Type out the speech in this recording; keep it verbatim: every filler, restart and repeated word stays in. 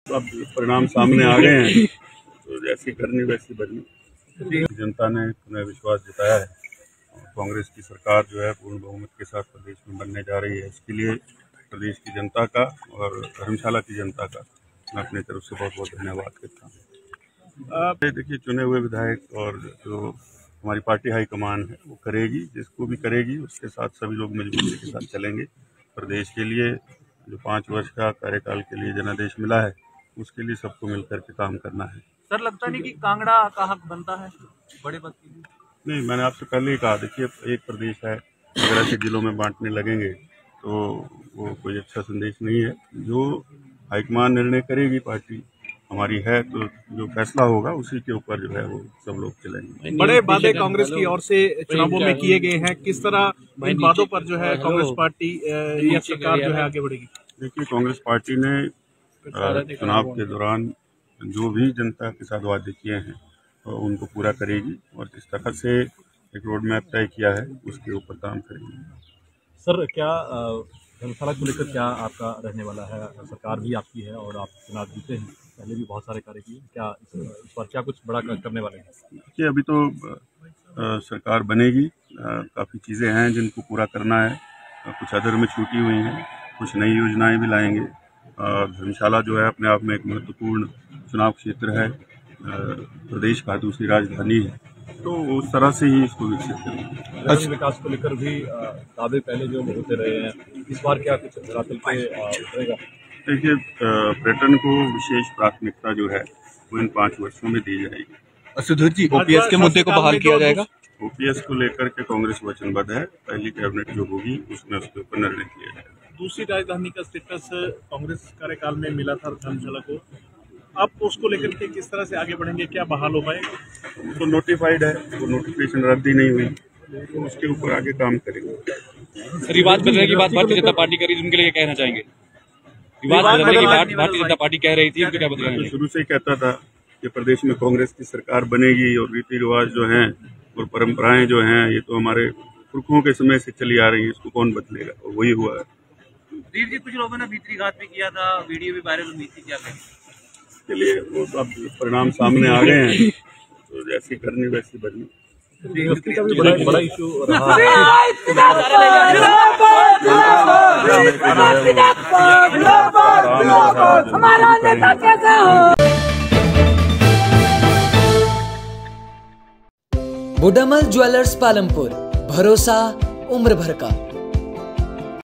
तो अब परिणाम सामने आ गए हैं, तो जैसी करनी वैसी बननी। जनता ने पुनः विश्वास जताया है और कांग्रेस की सरकार जो है पूर्ण बहुमत के साथ प्रदेश में बनने जा रही है। इसके लिए प्रदेश की जनता का और धर्मशाला की जनता का मैं अपनी तरफ से बहुत बहुत धन्यवाद करता हूँ। देखिए, चुने हुए विधायक और जो हमारी पार्टी हाईकमान है वो करेगी, जिसको भी करेगी उसके साथ सभी लोग मजबूती के साथ चलेंगे। प्रदेश के लिए जो पाँच वर्ष का कार्यकाल के लिए जनादेश मिला है उसके लिए सबको मिलकर के काम करना है। सर, लगता नहीं कि कांगड़ा का हक बनता है बड़े पद के लिए? नहीं, मैंने आपसे पहले ही कहा, देखिए एक प्रदेश है, अगर ऐसे जिलों में बांटने लगेंगे तो वो कोई अच्छा संदेश नहीं है। जो हाईकमान निर्णय करेगी पार्टी हमारी है, तो जो फैसला होगा उसी के ऊपर जो है वो सब लोग चलेंगे। बड़े वादे कांग्रेस की ओर से चुनावों में किए गए हैं, किस तरह इन वादों पर जो है कांग्रेस पार्टी या सरकार जो है आगे बढ़ेगी? देखिए, कांग्रेस पार्टी ने चुनाव के दौरान जो भी जनता के साथ वादे किए हैं तो उनको पूरा करेगी और जिस तरह से एक रोड मैप तय किया है उसके ऊपर काम करेगी। सर, क्या धर्मशाला को लेकर क्या आपका रहने वाला है? सरकार भी आपकी है और आप चुनाव जीते हैं, पहले भी बहुत सारे कार्य किए, क्या इस पर क्या कुछ बड़ा करने वाले हैं? देखिए, अभी तो आ, सरकार बनेगी, काफ़ी चीज़ें हैं जिनको पूरा करना है, कुछ अधर में छूटी हुई हैं, कुछ नई योजनाएं भी लाएंगे। धर्मशाला जो है अपने आप में एक महत्वपूर्ण चुनाव क्षेत्र है, प्रदेश का दूसरी राजधानी है, तो उस तरह से ही इसको विकसित करेंगे। अच्छा, विकास को लेकर भी दावे पहले जो होते रहे हैं, इस बार क्या कुछ धरातल पे उतरेगा? देखिए, पर्यटन को विशेष प्राथमिकता जो है वो इन पाँच वर्षों में दी जाएगी। सुधीर जी, ओपीएस के मुद्दे को बहाल किया जाएगा? ओपीएस को लेकर के कांग्रेस वचनबद्ध है, पहली कैबिनेट जो होगी उसमें उसके ऊपर निर्णय किया जाएगा। दूसरी राजधानी का स्टेटस कांग्रेस कार्यकाल में मिला था धर्मशाला को, आप उसको लेकर के किस तरह से आगे बढ़ेंगे, क्या बहाल हो पाएगा? तो नोटिफाइड है, वो नोटिफिकेशन रद्द ही नहीं हुई, तो उसके ऊपर आगे काम करेंगे। रिवाज बदलने की बात भारतीय जनता पार्टी करी, उनके लिए कहना चाहेंगे? रिवाज बदलने की बात भारतीय जनता पार्टी कह रही थी, उनके क्या बदलना? तो शुरू से ही कहता था कि प्रदेश में कांग्रेस की सरकार बनेगी और रीति रिवाज जो हैं और परंपराएं जो हैं ये तो हमारे पुरखों के समय से चली आ रही है, इसको कौन बदलेगा, और वही हुआ है। वीर जी, कुछ लोगों ने भीतरी घात भी किया था, वीडियो भी वायरल हुई थी, क्या कहेंगे? के लिए वो अब परिणाम सामने आ गए हैं, तो जैसी करनी वैसी बननी। बड़ा बड़ा इशू रहा बुडामल ज्वेलर्स पालमपुर, भरोसा उम्र भर का।